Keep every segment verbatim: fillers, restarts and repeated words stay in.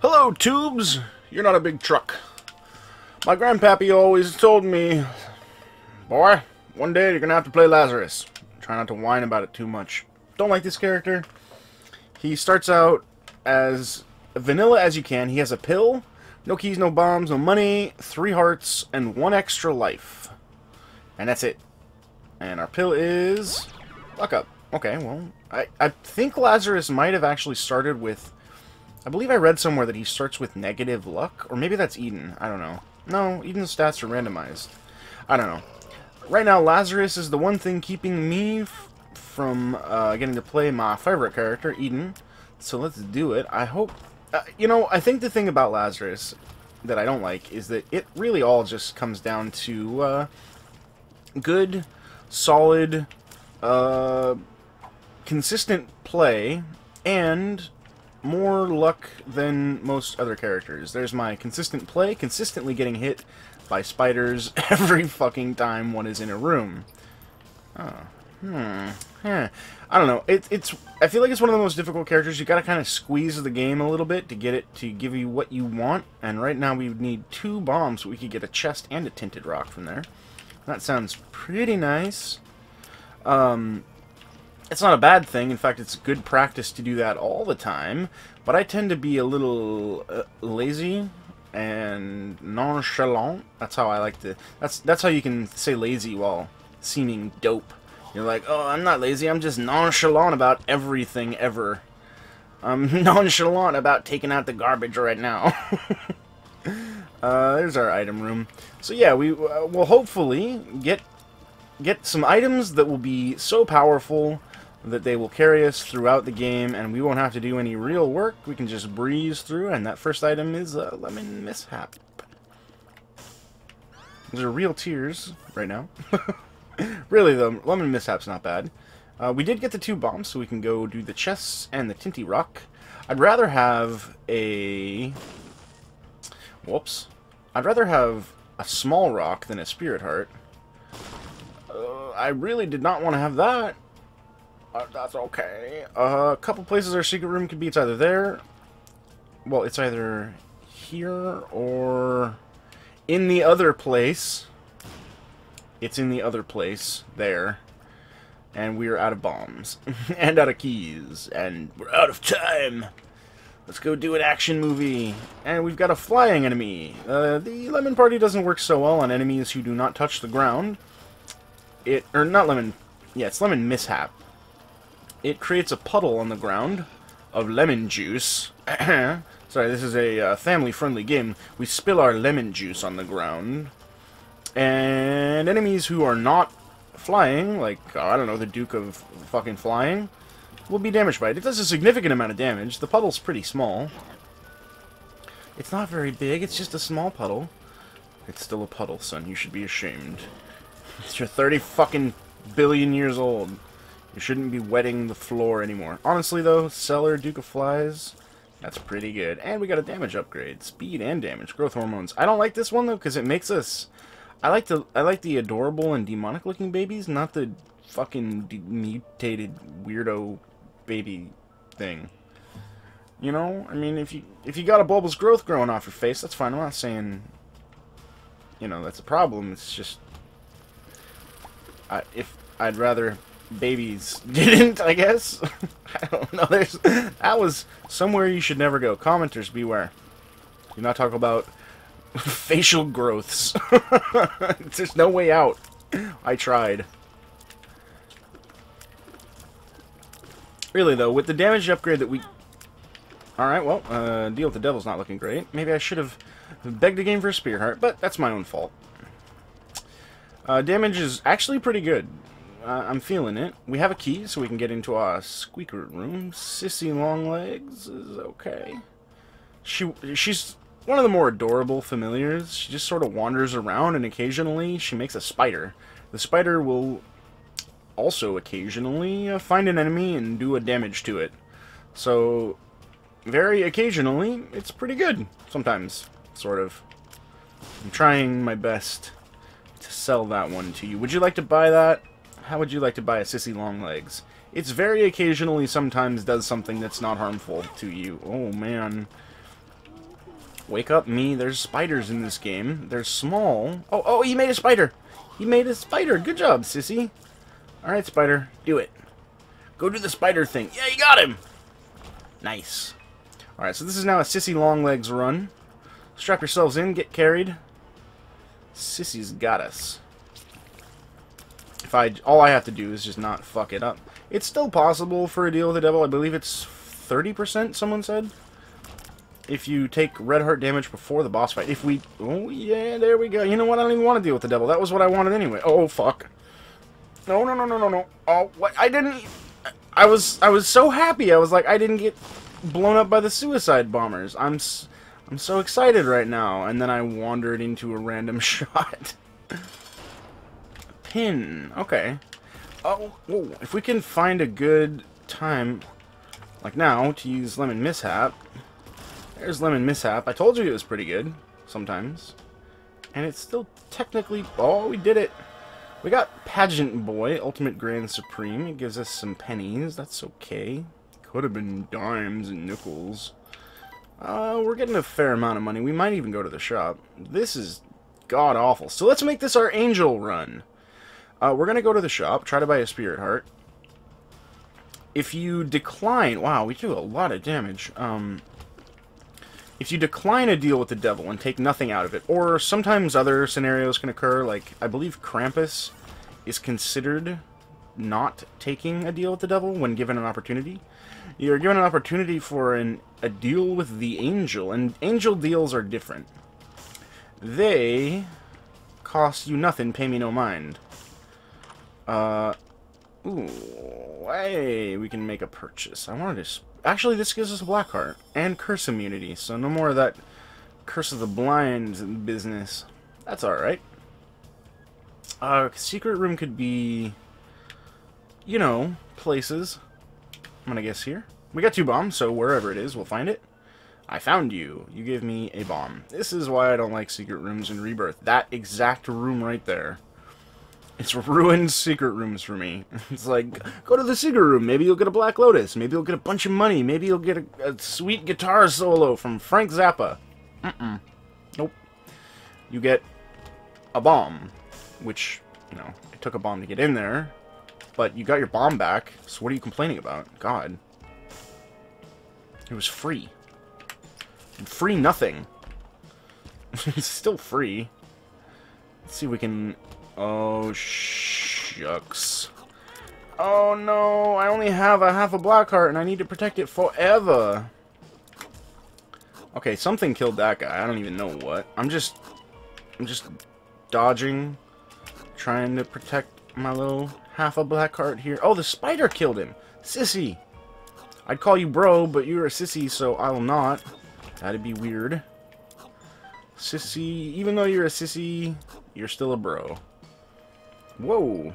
Hello, tubes! You're not a big truck. My grandpappy always told me, boy, one day you're gonna have to play Lazarus. Try not to whine about it too much. Don't like this character. He starts out as vanilla as you can. He has a pill, no keys, no bombs, no money, three hearts, and one extra life. And that's it. And our pill is luck up. Okay, well, I, I think Lazarus might have actually started with... I believe I read somewhere that he starts with negative luck. Or maybe that's Eden. I don't know. No, Eden's stats are randomized. I don't know. Right now, Lazarus is the one thing keeping me f from uh, getting to play my favorite character, Eden. So let's do it. I hope... Uh, you know, I think the thing about Lazarus that I don't like is that it really all just comes down to uh, good, solid, uh, consistent play, and more luck than most other characters. There's my consistent play, consistently getting hit by spiders every fucking time one is in a room. Oh, hmm, yeah. I don't know. It, it's. I feel like it's one of the most difficult characters. You gotta kind of squeeze the game a little bit to get it to give you what you want. And right now we would need two bombs so we could get a chest and a tinted rock from there. That sounds pretty nice. Um. It's not a bad thing. In fact, it's good practice to do that all the time. But I tend to be a little uh, lazy and nonchalant. That's how I like to... That's that's how you can say lazy while seeming dope. You're like, oh, I'm not lazy. I'm just nonchalant about everything ever. I'm nonchalant about taking out the garbage right now. uh, there's our item room. So yeah, we uh, will hopefully get get some items that will be so powerful that they will carry us throughout the game, and we won't have to do any real work. We can just breeze through, and that first item is uh, Lemon Mishap. Those are real tears right now. Really, though, Lemon Mishap's not bad. Uh, we did get the two bombs, so we can go do the chests and the Tinty Rock. I'd rather have a... Whoops. I'd rather have a small rock than a Spirit Heart. Uh, I really did not want to have that. Uh, that's okay. Uh, a couple places our secret room could be. It's either there. Well, it's either here or in the other place. It's in the other place. There. And we're out of bombs. And out of keys. And we're out of time. Let's go do an action movie. And we've got a flying enemy. Uh, the Lemon Party doesn't work so well on enemies who do not touch the ground. It, or not Lemon, yeah, it's Lemon Mishap. It creates a puddle on the ground of lemon juice. Sorry, this is a uh, family-friendly game. We spill our lemon juice on the ground. And enemies who are not flying, like, oh, I don't know, the Duke of fucking Flying, will be damaged by it. It does a significant amount of damage. The puddle's pretty small. It's not very big, it's just a small puddle. It's still a puddle, son. You should be ashamed. You're thirty fucking billion years old. You shouldn't be wetting the floor anymore. Honestly, though, Cellar, Duke of Flies, that's pretty good. And we got a damage upgrade. Speed and damage. Growth hormones. I don't like this one, though, because it makes us... I like the I like the adorable and demonic-looking babies, not the fucking mutated weirdo baby thing. You know? I mean, if you, if you got a bulbous growth growing off your face, that's fine. I'm not saying, you know, that's a problem. It's just... I, if I'd rather babies didn't, I guess. I don't know. There's that was somewhere you should never go. Commenters, beware. Do not talk about facial growths. There's no way out. I tried. Really though, with the damage upgrade that we... Alright, well, uh, deal with the devil's not looking great. Maybe I should have begged the game for a Spear Heart, but that's my own fault. Uh, damage is actually pretty good. Uh, I'm feeling it. We have a key, so we can get into our squeaker room. Sissy Longlegs is okay. She She's one of the more adorable familiars. She just sort of wanders around, and occasionally she makes a spider. The spider will also occasionally uh, find an enemy and do a damage to it. So, very occasionally, it's pretty good. Sometimes, sort of. I'm trying my best to sell that one to you. Would you like to buy that? How would you like to buy a Sissy Longlegs? It's very occasionally sometimes does something that's not harmful to you. Oh, man. Wake up, me. There's spiders in this game. They're small. Oh, oh, he made a spider. He made a spider. Good job, sissy. Alright, spider. Do it. Go do the spider thing. Yeah, you got him. Nice. Alright, so this is now a sissy long legs run. Strap yourselves in. Get carried. Sissy's got us. If I, all I have to do is just not fuck it up. It's still possible for a deal with the devil. I believe it's thirty percent, someone said. If you take red heart damage before the boss fight. If we... Oh, yeah, there we go. You know what? I don't even want to deal with the devil. That was what I wanted anyway. Oh, fuck. No, no, no, no, no, no. Oh, what? I didn't... I was I was so happy. I was like, I didn't get blown up by the suicide bombers. I'm, s I'm so excited right now. And then I wandered into a random shot. Pin. Okay. Oh, whoa. If we can find a good time, like now, to use Lemon Mishap... There's Lemon Mishap. I told you it was pretty good, sometimes. And it's still technically... Oh, we did it! We got Pageant Boy, Ultimate Grand Supreme. It gives us some pennies. That's okay. Could have been dimes and nickels. Uh, we're getting a fair amount of money. We might even go to the shop. This is god-awful. So let's make this our angel run. Uh, we're going to go to the shop, try to buy a Spirit Heart. If you decline... Wow, we do a lot of damage. Um... If you decline a deal with the devil and take nothing out of it, or sometimes other scenarios can occur, like, I believe Krampus is considered not taking a deal with the devil when given an opportunity. You're given an opportunity for an, a deal with the angel, and angel deals are different. They cost you nothing, pay me no mind. Uh, ooh, hey, we can make a purchase. I wanted to... Actually, this gives us a black heart and curse immunity, so no more of that curse of the blind business. That's alright. Uh, secret room could be, you know, places. I'm gonna guess here. We got two bombs, so wherever it is, we'll find it. I found you. You gave me a bomb. This is why I don't like secret rooms in Rebirth. That exact room right there. It's ruined secret rooms for me. It's like, go to the secret room. Maybe you'll get a Black Lotus. Maybe you'll get a bunch of money. Maybe you'll get a, a sweet guitar solo from Frank Zappa. Mm-mm. Nope. You get a bomb, which, you know, it took a bomb to get in there, but you got your bomb back, so what are you complaining about? God. It was free. Free nothing. It's still free. Let's see if we can... Oh, shucks. Oh, no. I only have a half a black heart, and I need to protect it forever. Okay, something killed that guy. I don't even know what. I'm just... I'm just dodging. Trying to protect my little half a black heart here. Oh, the spider killed him. Sissy. I'd call you bro, but you're a sissy, so I will not. That'd be weird. Sissy... Even though you're a sissy, you're still a bro. Whoa.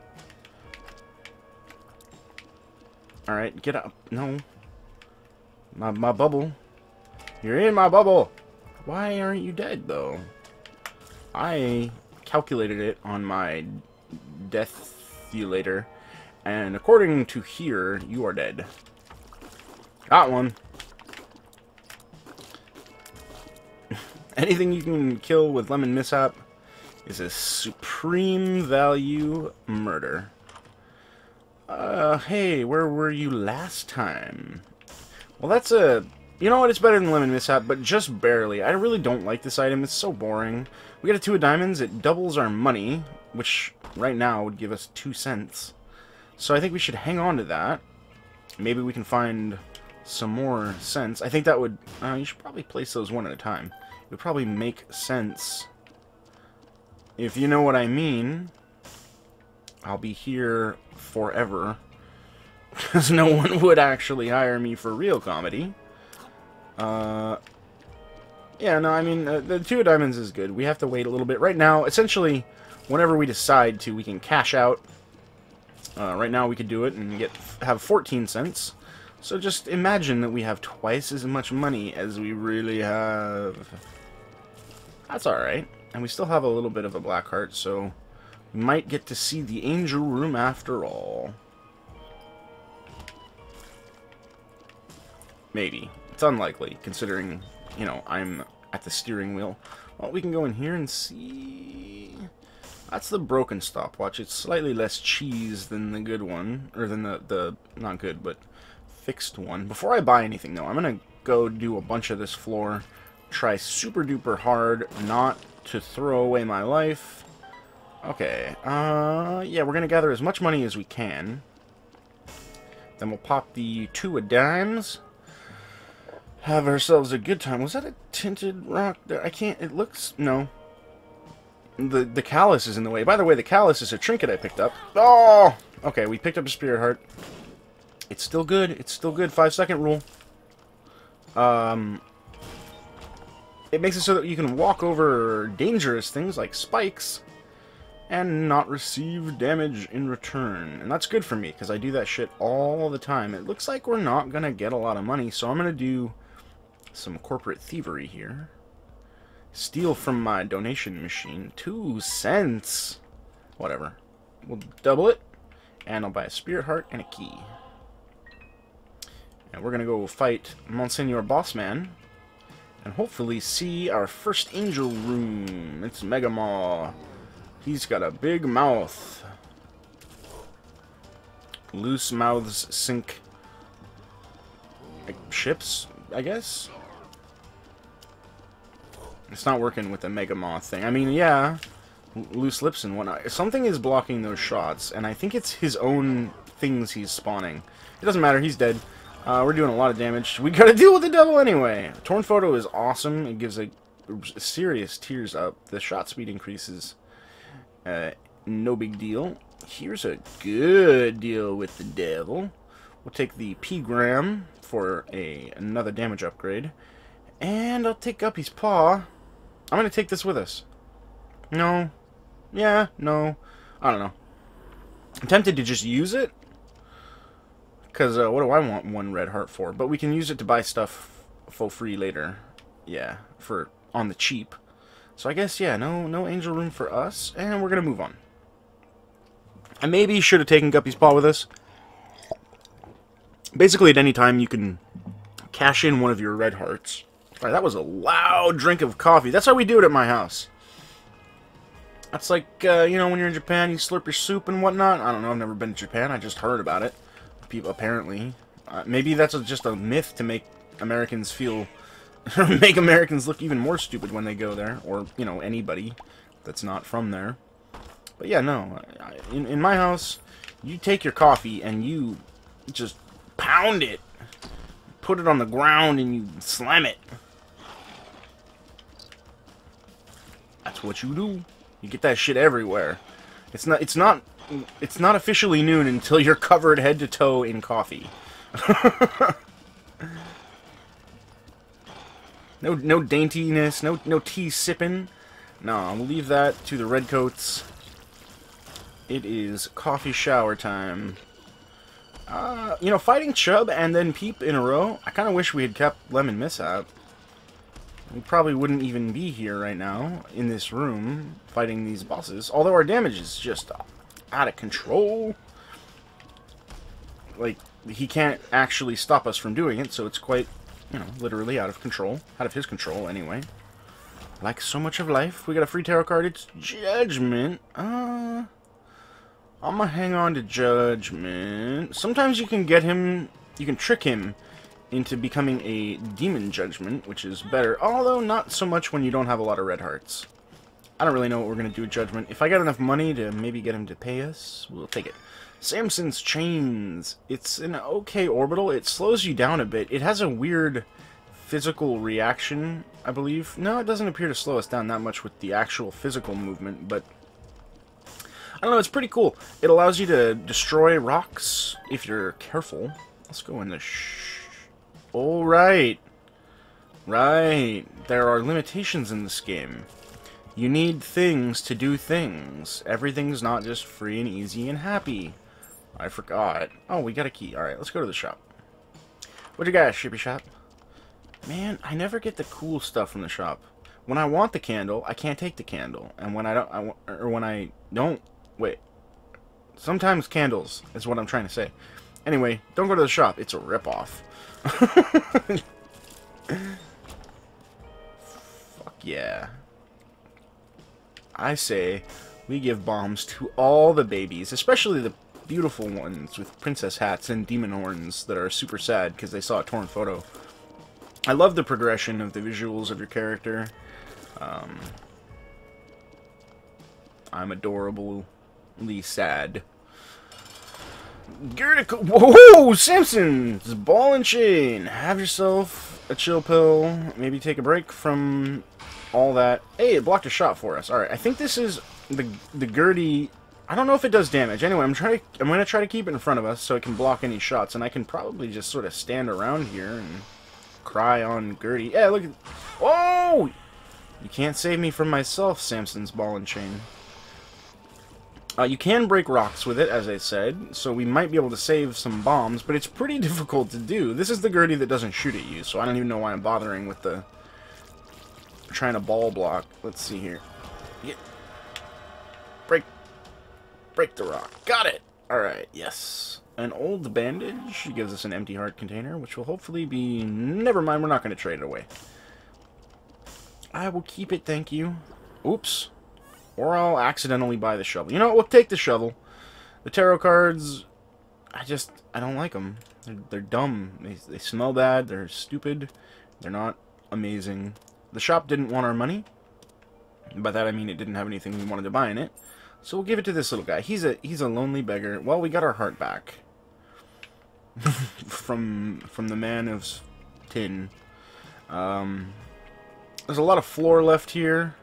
Alright, get up. No. My, my bubble. You're in my bubble. Why aren't you dead, though? I calculated it on my deathulator, and according to here, you are dead. Got one. Anything you can kill with Lemon Mishap is a supreme value murder. Uh, hey, where were you last time? Well, that's a... You know what, it's better than Lemon Mishap, but just barely. I really don't like this item, it's so boring. We get a two of diamonds, it doubles our money, which right now would give us two cents. So I think we should hang on to that. Maybe we can find some more cents. I think that would... Uh, you should probably place those one at a time. It would probably make sense... If you know what I mean, I'll be here forever. Because no one would actually hire me for real comedy. Uh, yeah, no, I mean, uh, the two of diamonds is good. We have to wait a little bit. Right now, essentially, whenever we decide to, we can cash out. Uh, right now, we could do it and get have fourteen cents. So just imagine that we have twice as much money as we really have. That's alright. And we still have a little bit of a black heart, so we might get to see the angel room after all. Maybe. It's unlikely, considering, you know, I'm at the steering wheel. Well, we can go in here and see. That's the broken stopwatch. It's slightly less cheese than the good one, or than the, the not good, but fixed one. Before I buy anything, though, I'm going to go do a bunch of this floor, try super duper hard not to throw away my life. Okay, uh, yeah, we're going to gather as much money as we can. Then we'll pop the two of dimes. Have ourselves a good time. Was that a tinted rock there? I can't, it looks, no. The the callus is in the way. By the way, the callus is a trinket I picked up. Oh! Okay, we picked up a spirit heart. It's still good. It's still good. Five second rule. Um, it makes it so that you can walk over dangerous things like spikes and not receive damage in return. And that's good for me, because I do that shit all the time. It looks like we're not going to get a lot of money, so I'm going to do some corporate thievery here. Steal from my donation machine. Two cents. Whatever. We'll double it, and I'll buy a spirit heart and a key. And we're going to go fight Monsignor Bossman, and hopefully see our first angel room. It's Mega Maw. He's got a big mouth. Loose mouths sink like ships, I guess. It's not working with the Mega Maw thing. I mean, yeah, loose lips and whatnot. Something is blocking those shots, and I think it's his own things he's spawning. It doesn't matter. He's dead. Uh, we're doing a lot of damage. We gotta deal with the devil anyway. Torn Photo is awesome. It gives a, a serious tears up. The shot speed increases. Uh, no big deal. Here's a good deal with the devil. We'll take the P-gram for a another damage upgrade. And I'll take Guppy's Paw. I'm going to take this with us. No. Yeah, no. I don't know. I'm tempted to just use it. Because uh, what do I want one red heart for? But we can use it to buy stuff for free later. Yeah, for on the cheap. So I guess, yeah, no no angel room for us, and we're going to move on. I maybe should have taken Guppy's Paw with us. Basically, at any time, you can cash in one of your red hearts. All right, that was a loud drink of coffee. That's how we do it at my house. That's like, uh, you know, when you're in Japan, you slurp your soup and whatnot. I don't know, I've never been to Japan. I just heard about it. People, apparently. Uh, maybe that's a, just a myth to make Americans feel... make Americans look even more stupid when they go there, or, you know, anybody that's not from there. But yeah, no, I, in, in my house, you take your coffee and you just pound it, put it on the ground and you slam it. That's what you do. You get that shit everywhere. It's not, it's not, it's not officially noon until you're covered head to toe in coffee. No, no daintiness, no, no tea sipping. No, we'll leave that to the redcoats. It is coffee shower time. Uh, you know, fighting Chub and then Peep in a row. I kind of wish we had kept Lemon Mishap. We probably wouldn't even be here right now in this room fighting these bosses. Although our damage is just out of control. Like, he can't actually stop us from doing it, so it's quite... you know, literally out of control. Out of his control, anyway. Like so much of life. We got a free tarot card. It's Judgment. Uh, I'm gonna hang on to Judgment. Sometimes you can get him... you can trick him into becoming a Demon Judgment, which is better. Although, not so much when you don't have a lot of red hearts. I don't really know what we're gonna do with Judgment. If I got enough money to maybe get him to pay us, we'll take it. Samson's Chains. It's an okay orbital. It slows you down a bit. It has a weird physical reaction, I believe. No, it doesn't appear to slow us down that much with the actual physical movement, but I don't know, it's pretty cool. It allows you to destroy rocks if you're careful. Let's go in the sh... Oh, right. Right. There are limitations in this game. You need things to do things. Everything's not just free and easy and happy. I forgot. Oh, we got a key. Alright, let's go to the shop. What you got, Shippy Shop? Man, I never get the cool stuff from the shop. When I want the candle, I can't take the candle. And when I don't, I, or when I don't, wait. Sometimes candles is what I'm trying to say. Anyway, don't go to the shop. It's a ripoff. yeah. I say we give bombs to all the babies, especially the beautiful ones with princess hats and demon horns that are super sad because they saw a torn photo. I love the progression of the visuals of your character. Um, I'm adorably sad. Gertica. Whoa! Simpsons! Ball and chain. Have yourself a chill pill. Maybe take a break from all that. Hey, it blocked a shot for us. Alright, I think this is the the Gertie. I don't know if it does damage. Anyway, I'm trying to, I'm gonna try to keep it in front of us so it can block any shots, and I can probably just sort of stand around here and cry on Gertie. Yeah, look at. Oh! You can't save me from myself, Samson's ball and chain. Uh, you can break rocks with it, as I said, so we might be able to save some bombs, but it's pretty difficult to do. This is the Gertie that doesn't shoot at you, so I don't even know why I'm bothering with the trying to ball block. Let's see here. Yeah. Break. Break the rock. Got it! Alright, yes. An old bandage gives us an empty heart container, which will hopefully be... Never mind, we're not going to trade it away. I will keep it, thank you. Oops. Or I'll accidentally buy the shovel. You know what? We'll take the shovel. The tarot cards, I just... I don't like them. They're, they're dumb. They, they smell bad. They're stupid. They're not amazing. The shop didn't want our money. By that I mean it didn't have anything we wanted to buy in it. So we'll give it to this little guy. He's a he's a lonely beggar. Well, we got our heart back. from from the man of tin. Um, there's a lot of floor left here.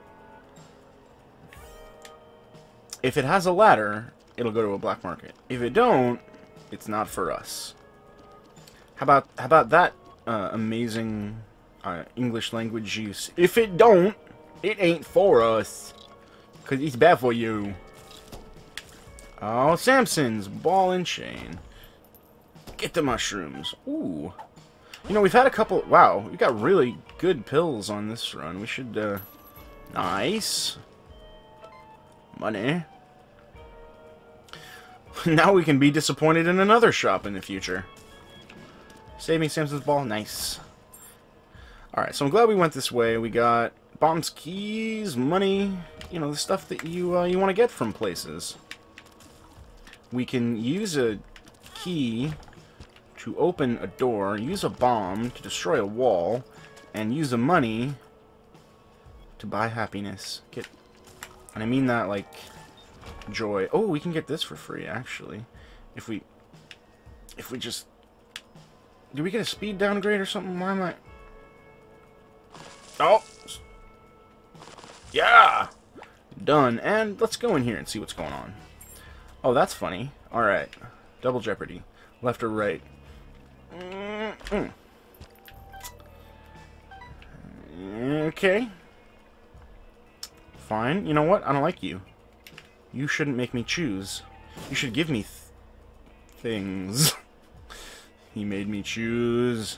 If it has a ladder, it'll go to a black market. If it don't, it's not for us. How about how about that uh, amazing uh, English language use? If it don't, it ain't for us. Cause it's bad for you. Oh, Samson's ball and chain. Get the mushrooms. Ooh. You know, we've had a couple... Wow, we got really good pills on this run. We should, uh... Nice. Money. Now we can be disappointed in another shop in the future. Save me, Samson's ball. Nice. Alright, so I'm glad we went this way. We got bombs, keys, money. You know, the stuff that you, uh, you want to get from places. We can use a key to open a door, use a bomb to destroy a wall, and use the money to buy happiness. Get, and I mean that like joy. Oh, we can get this for free actually, if we, if we just. Do we get a speed downgrade or something? Why am I? Oh, yeah, done. And let's go in here and see what's going on. Oh, that's funny. Alright. Double jeopardy. Left or right? Mm-mm. Okay. Fine. You know what? I don't like you. You shouldn't make me choose. You should give me th things. He made me choose.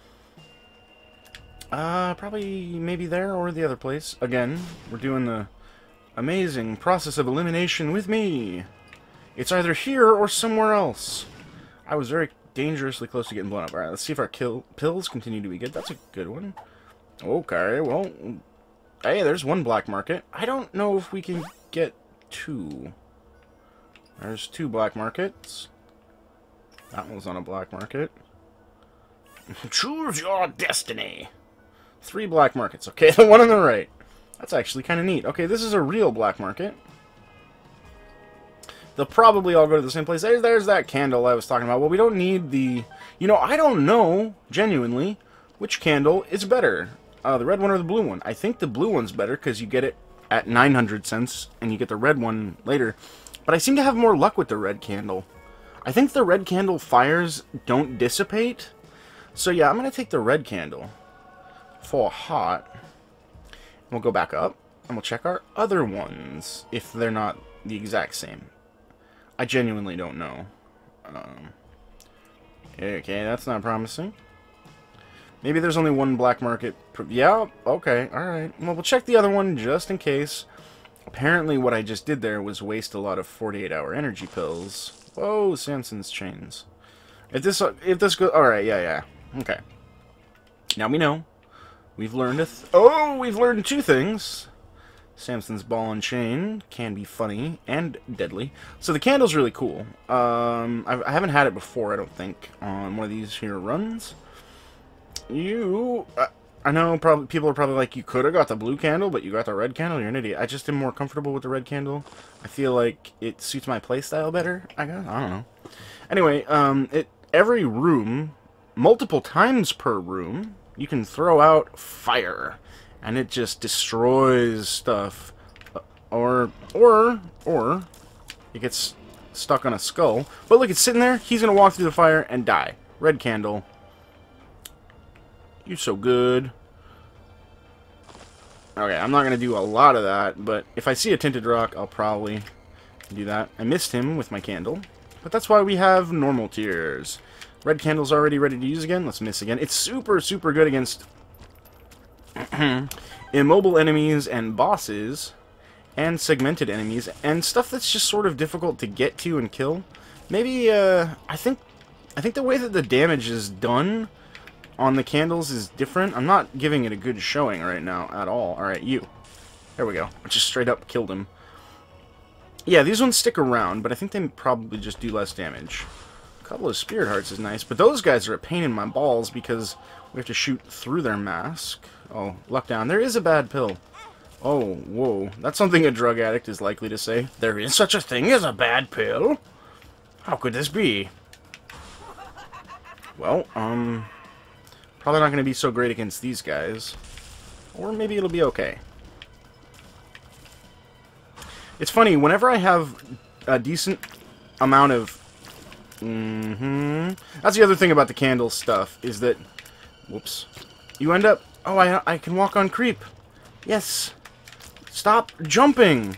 Uh, probably maybe there or the other place. Again, we're doing the amazing process of elimination with me. It's either here or somewhere else. I was very dangerously close to getting blown up. Alright, let's see if our kill pills continue to be good. That's a good one. Okay, well... Hey, there's one black market. I don't know if we can get two. There's two black markets. That one's on a black market. Choose your destiny. Three black markets. Okay, the one on the right. That's actually kind of neat. Okay, this is a real black market. They'll probably all go to the same place. There's, there's that candle I was talking about. Well, we don't need the... You know, I don't know, genuinely, which candle is better. Uh, the red one or the blue one. I think the blue one's better because you get it at nine hundred cents and you get the red one later. But I seem to have more luck with the red candle. I think the red candle fires don't dissipate. So yeah, I'm going to take the red candle for hot. And we'll go back up and we'll check our other ones if they're not the exact same. I genuinely don't know. Um, okay, that's not promising. Maybe there's only one black market. Yeah, okay, alright. Well, we'll check the other one just in case. Apparently what I just did there was waste a lot of forty-eight hour energy pills. Whoa, Samson's chains. If this, if this goes... Alright, yeah, yeah. Okay. Now we know. We've learned a th oh, we've learned two things. Samson's ball and chain can be funny and deadly. So the candle's really cool. Um, I've, I haven't had it before, I don't think, on one of these here runs. You, I, I know probably people are probably like, you could have got the blue candle, but you got the red candle. You're an idiot. I just am more comfortable with the red candle. I feel like it suits my playstyle better. I guess I don't know. Anyway, um, it every room, multiple times per room, you can throw out fire. And it just destroys stuff, or, or, or, it gets stuck on a skull. But look, it's sitting there, he's gonna walk through the fire and die. Red candle. You're so good. Okay, I'm not gonna do a lot of that, but if I see a tinted rock, I'll probably do that. I missed him with my candle, but that's why we have normal tiers. Red candle's already ready to use again. Let's miss again. It's super, super good against immobile enemies and bosses and segmented enemies and stuff that's just sort of difficult to get to and kill. Maybe uh I think I think the way that the damage is done on the candles is different. I'm not giving it a good showing right now at all. Alright, you. There we go. I just straight up killed him. Yeah, these ones stick around, but I think they probably just do less damage. A couple of spirit hearts is nice, but those guys are a pain in my balls because we have to shoot through their mask. Oh, luck down. There is a bad pill. Oh, whoa. That's something a drug addict is likely to say. There is such a thing as a bad pill? How could this be? Well, um... probably not going to be so great against these guys. Or maybe it'll be okay. It's funny, whenever I have a decent amount of... Mm-hmm... That's the other thing about the candle stuff, is that... Whoops. You end up... Oh, I, I can walk on creep. Yes. Stop jumping.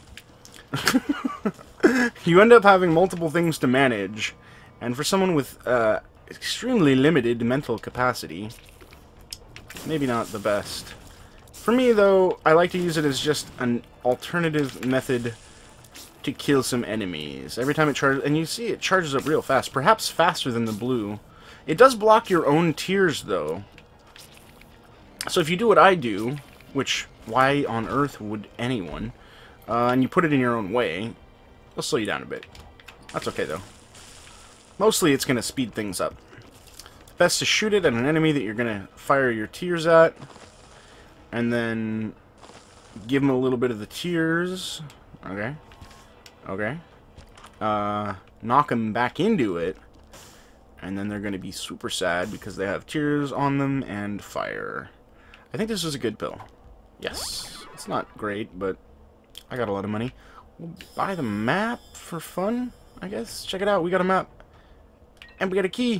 You end up having multiple things to manage. And for someone with uh, extremely limited mental capacity, maybe not the best. For me, though, I like to use it as just an alternative method to kill some enemies. Every time it charges... And you see it charges up real fast. Perhaps faster than the blue. It does block your own tears, though. So if you do what I do, which, why on earth would anyone, uh, and you put it in your own way, it'll slow you down a bit. That's okay, though. Mostly it's going to speed things up. Best to shoot it at an enemy that you're going to fire your tears at, and then give them a little bit of the tears. Okay. Okay. Uh, knock them back into it, and then they're going to be super sad because they have tears on them and fire. I think this is a good pill. Yes. It's not great, but I got a lot of money. We'll buy the map for fun, I guess. Check it out. We got a map. And we got a key.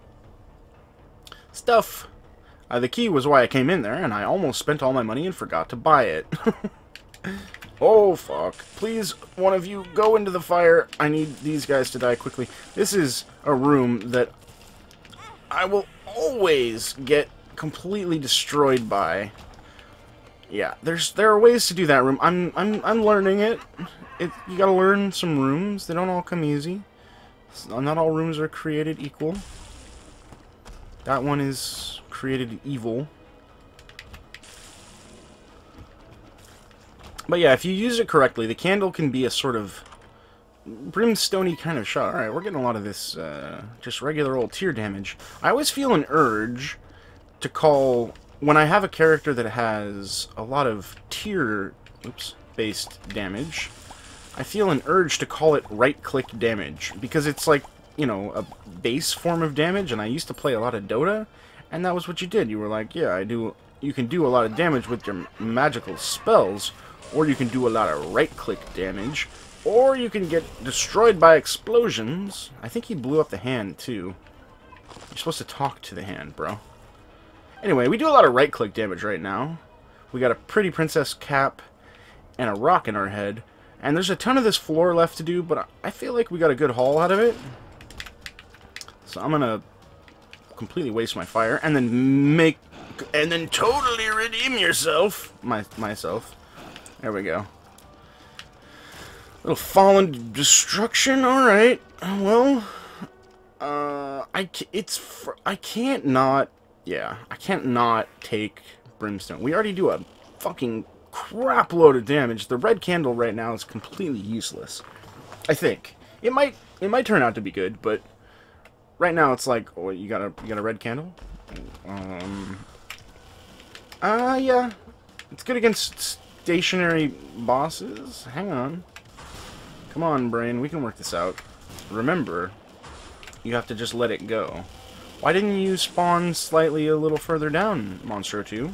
Stuff. Uh, the key was why I came in there, and I almost spent all my money and forgot to buy it. Oh, fuck. Please, one of you, go into the fire. I need these guys to die quickly. This is a room that I will always get completely destroyed by. Yeah, there's there are ways to do that room. I'm I'm I'm learning it. It you gotta learn some rooms. They don't all come easy. Not all rooms are created equal. That one is created evil. But yeah, if you use it correctly, the candle can be a sort of brimstone-y kind of shot. Alright, we're getting a lot of this uh, just regular old tear damage. I always feel an urge to call... When I have a character that has a lot of tear oops, based damage, I feel an urge to call it right-click damage. Because it's like, you know, a base form of damage, and I used to play a lot of Dota, and that was what you did. You were like, yeah, I do. You can do a lot of damage with your magical spells, or you can do a lot of right-click damage, or you can get destroyed by explosions. I think he blew up the hand, too. You're supposed to talk to the hand, bro. Anyway, we do a lot of right-click damage right now. We got a pretty princess cap and a rock in our head. And there's a ton of this floor left to do, but I feel like we got a good haul out of it. So I'm gonna completely waste my fire, and then make... And then totally redeem yourself. My, myself. There we go. Little fallen destruction, alright. Well, uh, I, it's, fr I can't not... Yeah, I can't not take brimstone. We already do a fucking crap load of damage. The red candle right now is completely useless. I think. It might it might turn out to be good, but right now it's like, oh, you got a you got a red candle? Um Uh yeah. It's good against stationary bosses. Hang on. Come on, brain, we can work this out. Remember, you have to just let it go. Why didn't you spawn slightly a little further down, Monstro two?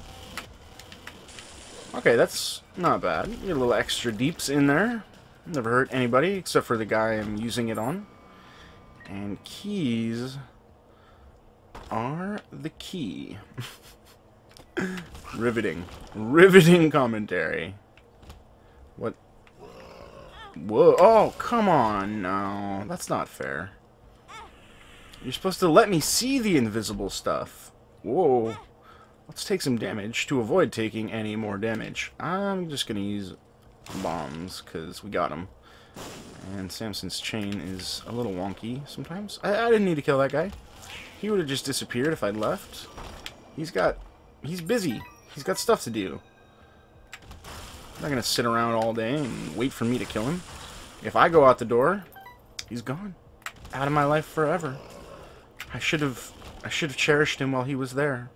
Okay, that's not bad. You get a little extra deeps in there. Never hurt anybody, except for the guy I'm using it on. And keys are the key. Riveting. Riveting commentary. What? Whoa. Oh, come on. No, that's not fair. You're supposed to let me see the invisible stuff. Whoa. Let's take some damage to avoid taking any more damage. I'm just going to use bombs, because we got them. And Samson's chain is a little wonky sometimes. I, I didn't need to kill that guy. He would have just disappeared if I'd left. He's got... He's busy. He's got stuff to do. I'm not going to sit around all day and wait for me to kill him. If I go out the door, he's gone. Out of my life forever. I should have... I should have cherished him while he was there.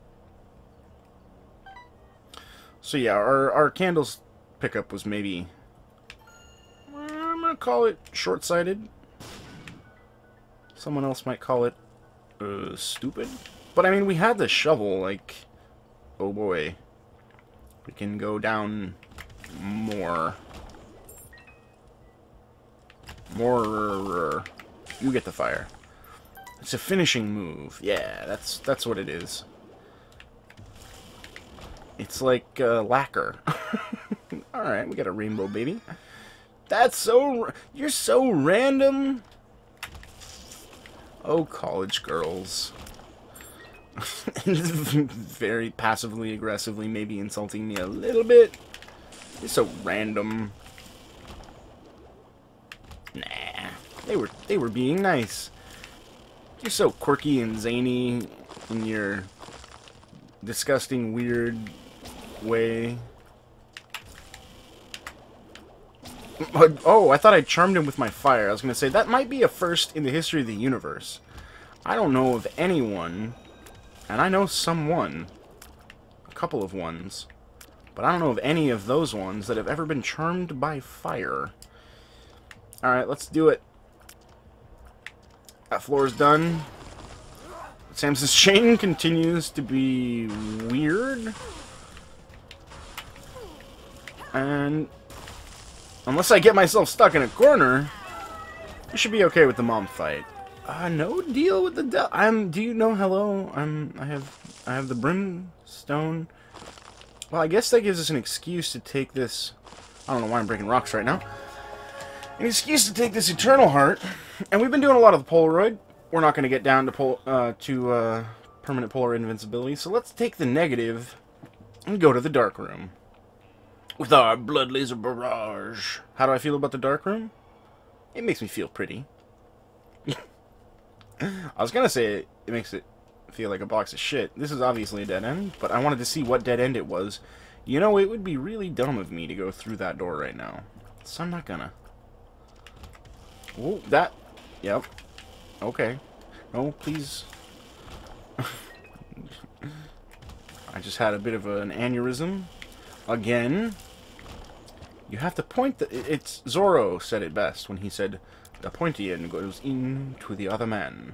So yeah, our, our candles pickup was maybe... I'm going to call it short-sighted. Someone else might call it uh, stupid. But I mean, we had the shovel, like... Oh boy. We can go down more. More. You get the fire. It's a finishing move. Yeah, that's that's what it is. It's like uh, lacquer. Alright, we got a rainbow baby. That's so... You're so random. Oh, college girls. Very passively, aggressively, maybe insulting me a little bit. You're so random. Nah. They were, they were being nice. You're so quirky and zany in your disgusting, weird way. Oh, I thought I charmed him with my fire. I was going to say, that might be a first in the history of the universe. I don't know of anyone, and I know someone, a couple of ones, but I don't know of any of those ones that have ever been charmed by fire. Alright, let's do it. That floor is done. Samson's chain continues to be weird. And unless I get myself stuck in a corner, I should be okay with the mom fight. Uh, no deal with the del- I'm, do you know, hello, I'm, I have, I have the brimstone. Well, I guess that gives us an excuse to take this, I don't know why I'm breaking rocks right now. An excuse to take this Eternal Heart, and we've been doing a lot of the Polaroid. We're not going to get down to pol uh, to uh, permanent Polaroid invincibility, so let's take the negative and go to the dark room with our blood laser barrage. How do I feel about the dark room? It makes me feel pretty. I was gonna say it, it makes it feel like a box of shit. This is obviously a dead end, but I wanted to see what dead end it was. You know, it would be really dumb of me to go through that door right now, so I'm not gonna. Oh, that... Yep. Okay. No, please. I just had a bit of an aneurysm. Again. You have to point the... It's... Zorro said it best when he said, the pointy end goes into the other man.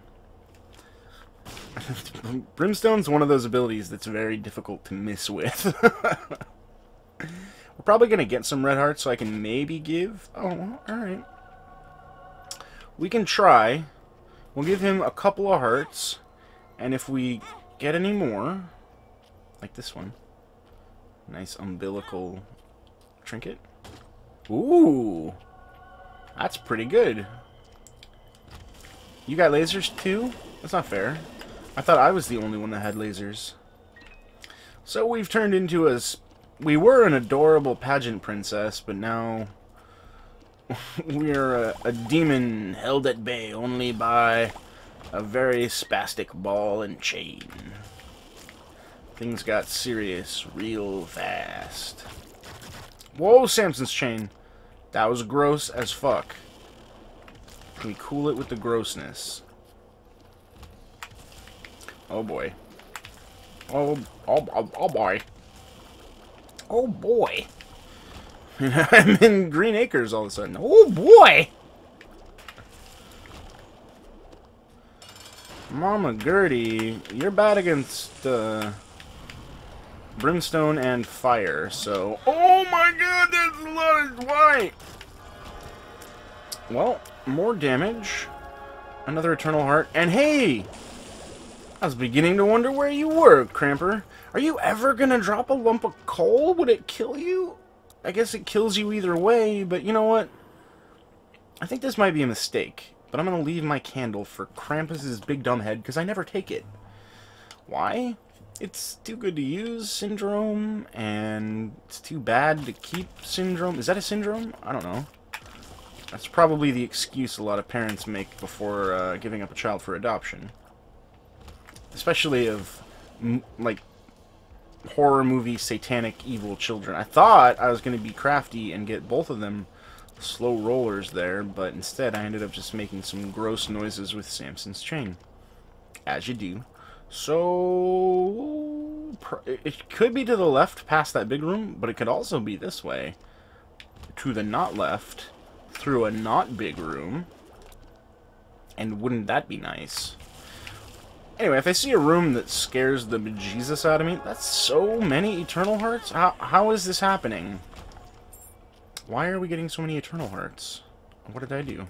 Brimstone's one of those abilities that's very difficult to miss with. We're probably going to get some red hearts so I can maybe give... Oh, alright. We can try. We'll give him a couple of hearts, and if we get any more, like this one, nice umbilical trinket. Ooh, that's pretty good. You got lasers too? That's not fair. I thought I was the only one that had lasers. So we've turned into a... We were an adorable pageant princess, but now... We're a, a demon held at bay only by a very spastic ball and chain. things got serious real fast. Whoa, Samson's chain. That was gross as fuck. Can we cool it with the grossness? Oh boy. Oh, oh, oh, oh boy. Oh boy. I'm in Green Acres all of a sudden. Oh boy! Mama Gertie, you're bad against uh, brimstone and fire, so... Oh my god, there's a lot of... Why? Well, more damage. Another Eternal Heart. And hey! I was beginning to wonder where you were, Cramper. Are you ever gonna drop a lump of coal? Would it kill you? I guess it kills you either way, but you know what? I think this might be a mistake. But I'm gonna leave my candle for Krampus's big dumb head, because I never take it. Why? It's too good to use, Syndrome, and it's too bad to keep Syndrome. Is that a Syndrome? I don't know. That's probably the excuse a lot of parents make before uh, giving up a child for adoption. Especially of, m like, horror movie satanic evil children. I thought I was going to be crafty and get both of them slow rollers there, but instead I ended up just making some gross noises with Samson's chain. As you do. So... it could be to the left past that big room, but it could also be this way. To the not left, through a not big room. And wouldn't that be nice? Anyway, if I see a room that scares the bejesus out of me, that's so many Eternal Hearts? How, how is this happening? Why are we getting so many Eternal Hearts? What did I do?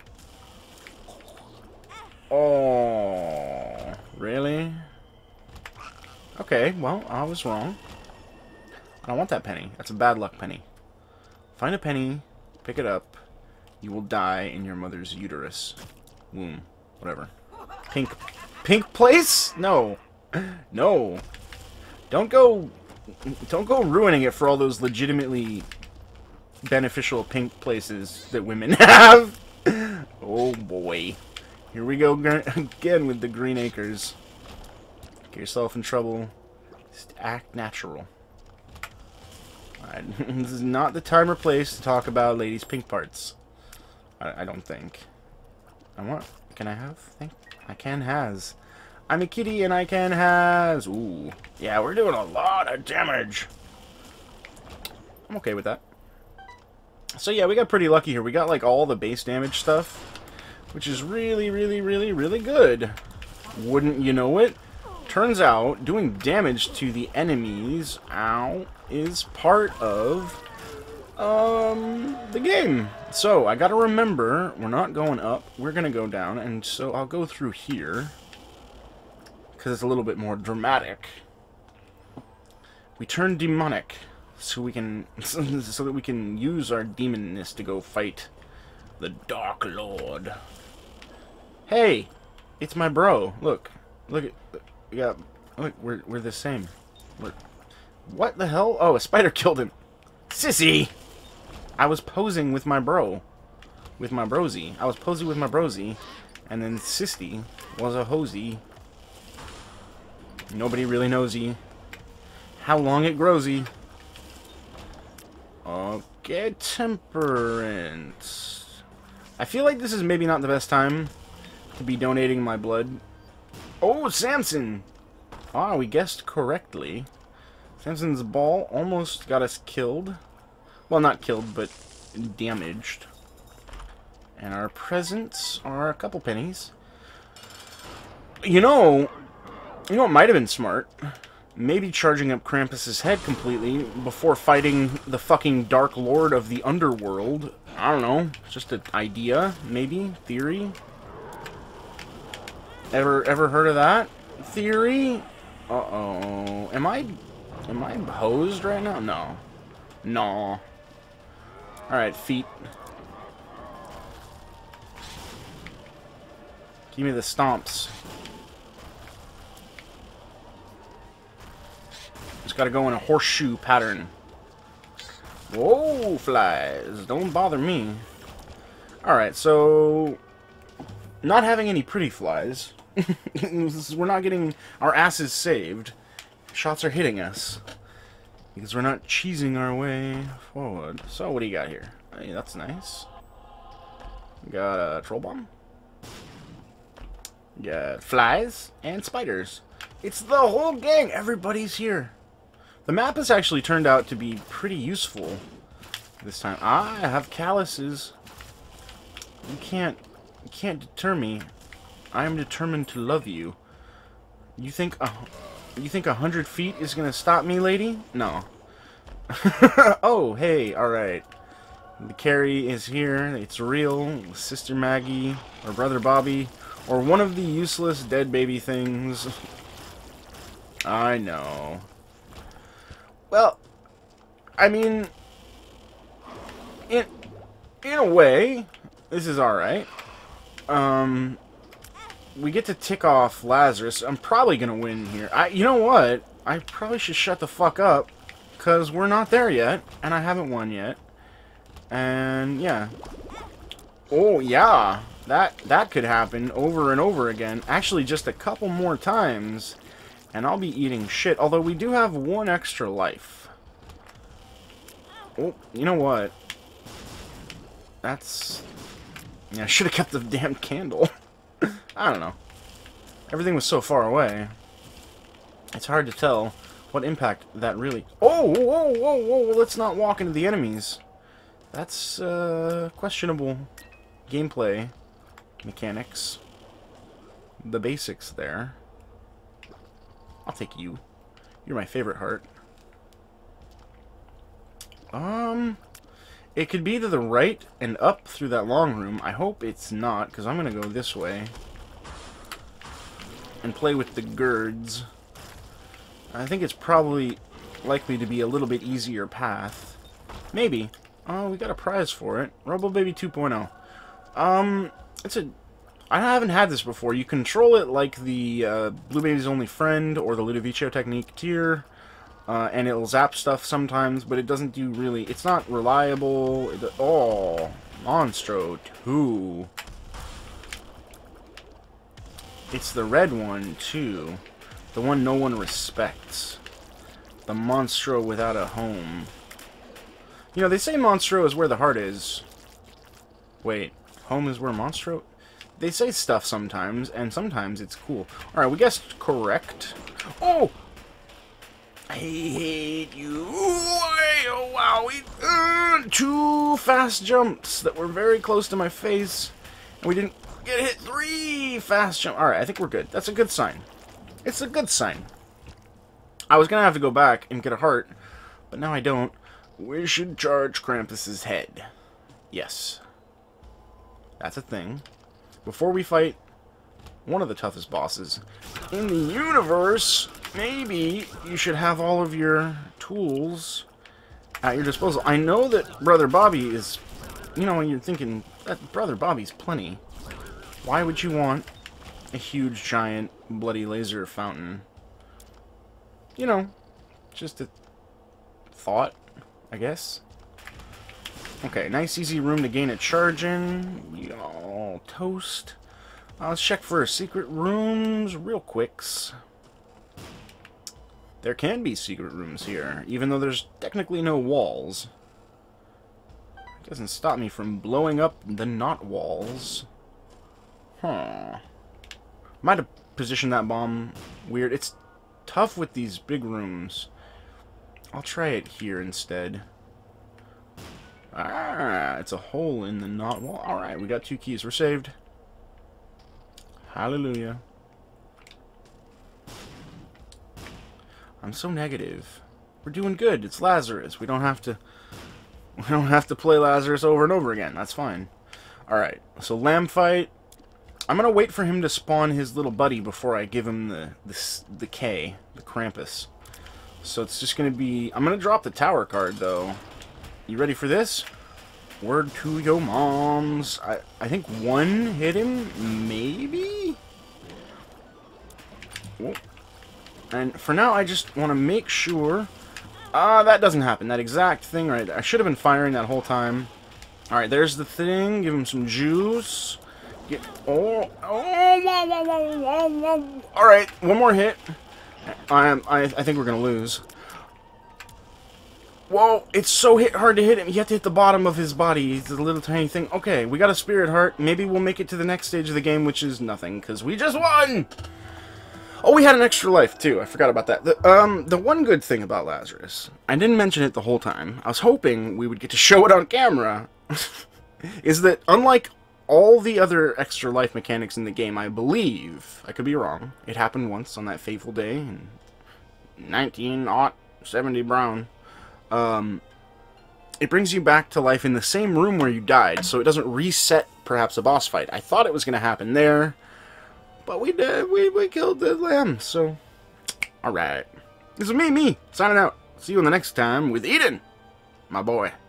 Oh, really? Okay, well, I was wrong. I don't want that penny. That's a bad luck penny. Find a penny, pick it up. You will die in your mother's uterus. Womb. Whatever. Pink... Pink place? No. No. Don't go... Don't go ruining it for all those legitimately beneficial pink places that women have. Oh boy. Here we go again with the Green Acres. Get yourself in trouble. Just act natural. Alright. This is not the time or place to talk about ladies' pink parts. I, I don't think. I want... Can I have? Think? I can has. I'm a kitty and I can has. Ooh. Yeah, we're doing a lot of damage. I'm okay with that. So yeah, we got pretty lucky here. We got like all the base damage stuff, which is really, really, really, really good. Wouldn't you know it? Turns out, doing damage to the enemies, ow, is part of um the game. So I gotta remember, we're not going up, we're gonna go down, and so I'll go through here because it's a little bit more dramatic. We turn demonic so we can so that we can use our demonness to go fight the Dark Lord. Hey, it's my bro. Look, look at we got. Look, we're we're the same. We're, what the hell? Oh, a spider killed him. Sissy. I was posing with my bro. With my brosy. I was posing with my brosy. And then Sissy was a hosey. Nobody really knows-y. How long it grows-y. Okay, temperance. I feel like this is maybe not the best time to be donating my blood. Oh, Samson! Ah, we guessed correctly. Samson's ball almost got us killed. Well, not killed, but damaged. And our presents are a couple pennies. You know, you know what might have been smart? Maybe charging up Krampus's head completely before fighting the fucking Dark Lord of the Underworld. I don't know. Just an idea, maybe? Theory? Ever ever heard of that? Theory? Uh-oh. Am I... Am I hosed right now? No. No. Alright, feet. Give me the stomps. Just gotta go in a horseshoe pattern. Whoa, flies. Don't bother me. Alright, so... Not having any pretty flies. We're not getting our asses saved. shots are hitting us. Because we're not cheesing our way forward. So, what do you got here? Hey, that's nice. Got a troll bomb. Got flies and spiders. It's the whole gang. Everybody's here. The map has actually turned out to be pretty useful this time. I have calluses. You can't, you can't deter me. I am determined to love you. You think a, you think a hundred feet is gonna stop me, lady? No. Oh, hey, all right. The carry is here. It's real. Sister Maggie or Brother Bobby or one of the useless dead baby things. I know. Well, I mean, in in a way, this is all right. Um, we get to tick off Lazarus. I'm probably gonna win here. I, you know what? I probably should shut the fuck up, cause we're not there yet, and I haven't won yet. And yeah. Oh yeah, that that could happen over and over again. Actually, just a couple more times. And I'll be eating shit, although we do have one extra life. Oh, you know what? That's... Yeah, I should have kept the damn candle. I don't know. Everything was so far away. It's hard to tell what impact that really... Oh, whoa, whoa, whoa, let's not walk into the enemies. That's, uh, questionable gameplay mechanics. The basics there. I'll take you. You're my favorite heart. Um, it could be to the right and up through that long room. I hope it's not, because I'm going to go this way. And play with the girds. I think it's probably likely to be a little bit easier path. Maybe. Oh, we got a prize for it. Robo Baby two point oh. Um, it's a... I haven't had this before. You control it like the uh, Blue Baby's Only Friend or the Ludovico technique tier, uh, and it'll zap stuff sometimes, but it doesn't do really... It's not reliable. It, oh, Monstro two. It's the red one, too. The one no one respects. The Monstro without a home. You know, they say Monstro is where the heart is. Wait, home is where Monstro... They say stuff sometimes, and sometimes it's cool. Alright, we guessed correct. Oh! I hate you. Oh, wow. We, uh, two fast jumps that were very close to my face. And we didn't get hit. Three fast jumps. Alright, I think we're good. That's a good sign. It's a good sign. I was going to have to go back and get a heart, but now I don't. We should charge Krampus's head. Yes. That's a thing. Before we fight one of the toughest bosses in the universe, maybe you should have all of your tools at your disposal. I know that Brother Bobby is, you know, you're thinking, that Brother Bobby's plenty. Why would you want a huge, giant, bloody laser fountain? You know, just a thought, I guess. Okay, nice easy room to gain a charge in. We all toast. Uh, let's check for secret rooms real quicks. There can be secret rooms here, even though there's technically no walls. It doesn't stop me from blowing up the not walls. Huh. Might have positioned that bomb weird. It's tough with these big rooms. I'll try it here instead. Ah, it's a hole in the knot wall. Alright, we got two keys. We're saved. Hallelujah. I'm so negative. We're doing good. It's Lazarus. We don't have to... We don't have to play Lazarus over and over again. That's fine. Alright, so lamb fight. I'm gonna wait for him to spawn his little buddy before I give him the, the, the K, the Krampus. So it's just gonna be... I'm gonna drop the tower card, though. You ready for this? Word to your moms. I, I think one hit him, maybe? Whoa. And for now, I just want to make sure... Ah, uh, that doesn't happen. That exact thing right there. I should have been firing that whole time. Alright, there's the thing. Give him some juice. Get... Oh, oh, whoa, whoa, whoa, whoa, whoa. Alright, one more hit. I am. I, I think we're gonna lose. Whoa! It's so hit, hard to hit him. You have to hit the bottom of his body. It's a little tiny thing. Okay, we got a spirit heart. Maybe we'll make it to the next stage of the game, which is nothing, because we just won! Oh, we had an extra life, too. I forgot about that. The, um, the one good thing about Lazarus, I didn't mention it the whole time, I was hoping we would get to show it on camera, is that unlike all the other extra life mechanics in the game, I believe, I could be wrong, it happened once on that fateful day in nineteen seventy Brown, um, it brings you back to life in the same room where you died, so it doesn't reset, perhaps, a boss fight. I thought it was going to happen there, but we did, we, we killed the lamb, so, alright. This is me, me, signing out. See you in the next time with Eden, my boy.